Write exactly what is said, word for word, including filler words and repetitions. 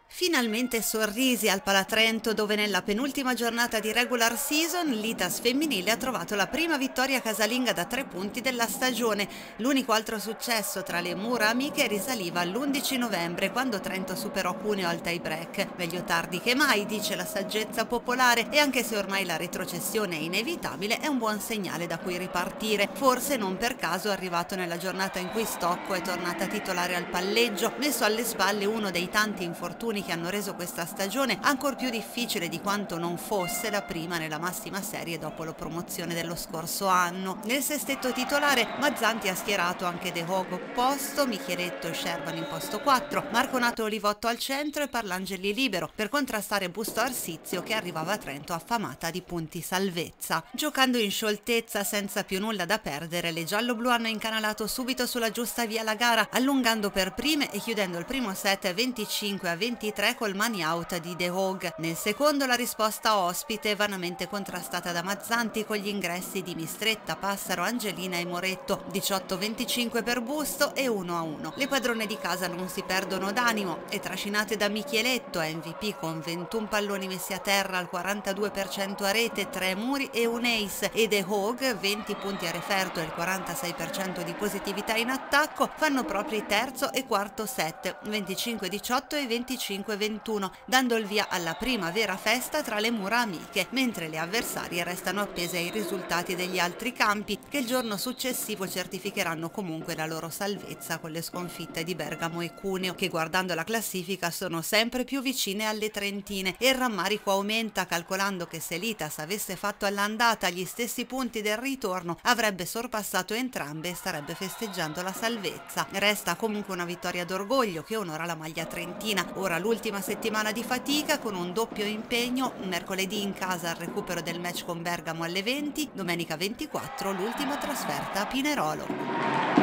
Finalmente sorrisi al Palatrento, dove nella penultima giornata di regular season l'Itas femminile ha trovato la prima vittoria casalinga da tre punti della stagione. L'unico altro successo tra le mura amiche risaliva all'undici novembre, quando Trento superò Cuneo al tie break. Meglio tardi che mai, dice la saggezza popolare, e anche se ormai la retrocessione è inevitabile, è un buon segnale da cui ripartire. Forse non per caso è arrivato nella giornata in cui Stocco è tornata titolare al palleggio, messo alle spalle uno dei tanti infortuni che hanno reso questa stagione ancor più difficile di quanto non fosse la prima nella massima serie dopo la promozione dello scorso anno. Nel sestetto titolare Mazzanti ha schierato anche De Hoog opposto, Micheletto e Sherban in posto quattro, Marconato e Olivotto al centro e Parlangeli libero per contrastare Busto Arsizio, che arrivava a Trento affamata di punti salvezza. Giocando in scioltezza senza più nulla da perdere, le giallo-blu hanno incanalato subito sulla giusta via la gara, allungando per prime e chiudendo il primo set venticinque a ventitré col money out di De Hoog. Nel secondo la risposta ospite, vanamente contrastata da Mazzanti, con gli ingressi di Mistretta, Passaro, Angelina e Moretto, diciotto venticinque per Busto e uno a uno. Le padrone di casa non si perdono d'animo e, trascinate da Micheletto, M V P con ventuno palloni messi a terra al quarantadue per cento a rete, tre muri e un ace, e De Hoog, venti punti a referto e il quarantasei per cento di positività in attacco, fanno proprio terzo e quarto set, venticinque diciotto e venticinque ventuno, dando il via alla prima vera festa tra le mura amiche, mentre le avversarie restano appese ai risultati degli altri campi, che il giorno successivo certificheranno comunque la loro salvezza con le sconfitte di Bergamo e Cuneo, che guardando la classifica sono sempre più vicine alle trentine, e il rammarico aumenta calcolando che se l'Itas avesse fatto all'andata gli stessi punti del ritorno avrebbe sorpassato entrambe e starebbe festeggiando la salvezza. Resta comunque una vittoria d'orgoglio che onora la maglia trentina. Ora l'ultima settimana di fatica con un doppio impegno: mercoledì in casa al recupero del match con Bergamo alle venti, domenica ventiquattro l'ultima trasferta a Pinerolo.